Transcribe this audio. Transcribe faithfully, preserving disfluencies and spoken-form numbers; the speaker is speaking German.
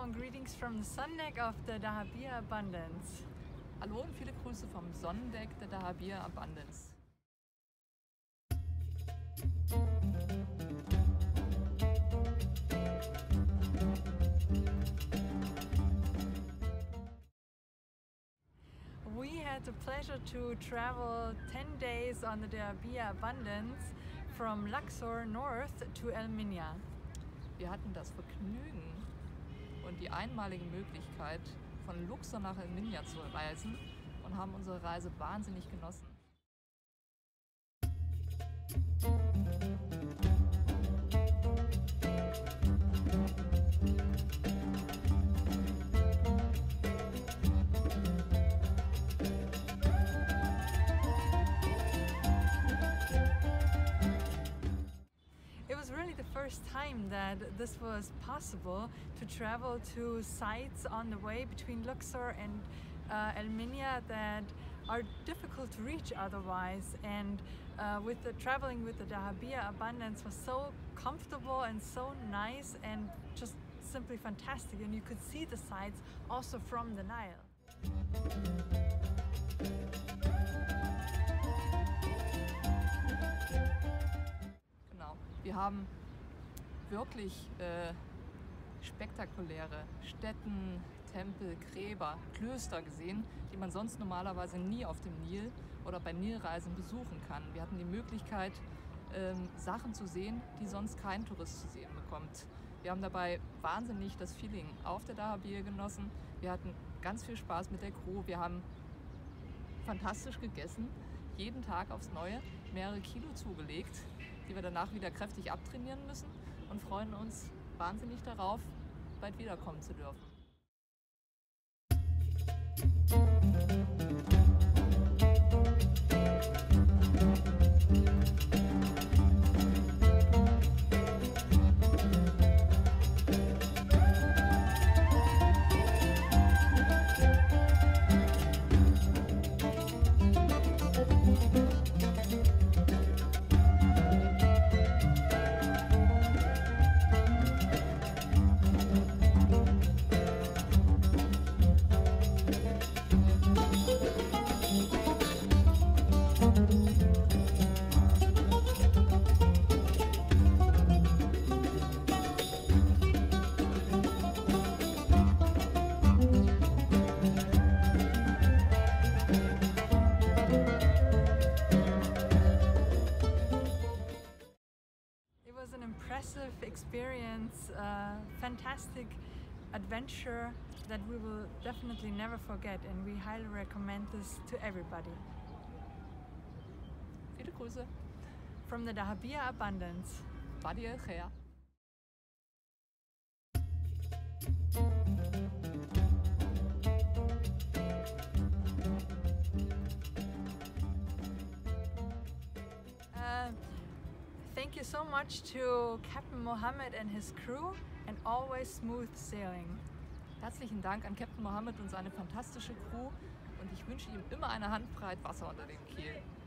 Hello and greetings from the sun deck of the Dahabia Abundance. Hallo und viele Grüße vom Sonnendeck der Dahabia Abundance. We had the pleasure to travel ten days on the Dahabia Abundance from Luxor north to El Minya. Wir hatten das Vergnügen und die einmalige Möglichkeit, von Luxor nach El Minya zu reisen und haben unsere Reise wahnsinnig genossen. It was really the first time that this was possible to travel to sites on the way between Luxor and uh, El Minya that are difficult to reach otherwise, and uh, with the traveling with the Dahabia Abundance was so comfortable and so nice and just simply fantastic, and you could see the sites also from the Nile. Wir haben wirklich äh, spektakuläre Stätten, Tempel, Gräber, Klöster gesehen, die man sonst normalerweise nie auf dem Nil oder bei Nilreisen besuchen kann. Wir hatten die Möglichkeit, ähm, Sachen zu sehen, die sonst kein Tourist zu sehen bekommt. Wir haben dabei wahnsinnig das Feeling auf der Dahabia genossen. Wir hatten ganz viel Spaß mit der Crew. Wir haben fantastisch gegessen, jeden Tag aufs Neue, mehrere Kilo zugelegt, die wir danach wieder kräftig abtrainieren müssen, und freuen uns wahnsinnig darauf, bald wiederkommen zu dürfen. It was an impressive experience, a fantastic adventure that we will definitely never forget, and we highly recommend this to everybody. Viele Grüße. From the Dahabia Abundance. Wadi El Khair. Uh, Thank you so much to Captain Mohammed and his crew, and always smooth sailing. Herzlichen Dank an Captain Mohammed und seine fantastische Crew, und ich wünsche ihm immer eine Handbreit Wasser unter dem Kiel.